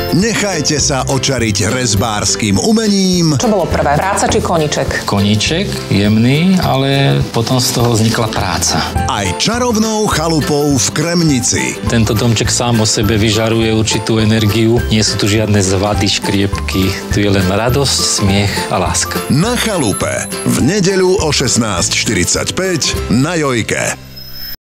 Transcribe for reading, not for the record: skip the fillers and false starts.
Nechajte sa očariť rezbárskym umením. Čo bolo prvé, práca či koníček? Koníček, jemný, ale potom z toho vznikla práca. Aj čarovnou chalupou v Kremnici. Tento domček sám o sebe vyžaruje určitú energiu. Nie sú tu žiadne zvady, škriepky. Tu je len radosť, smiech a láska. Na chalupe. V nedeľu o 16:45 na Jojke.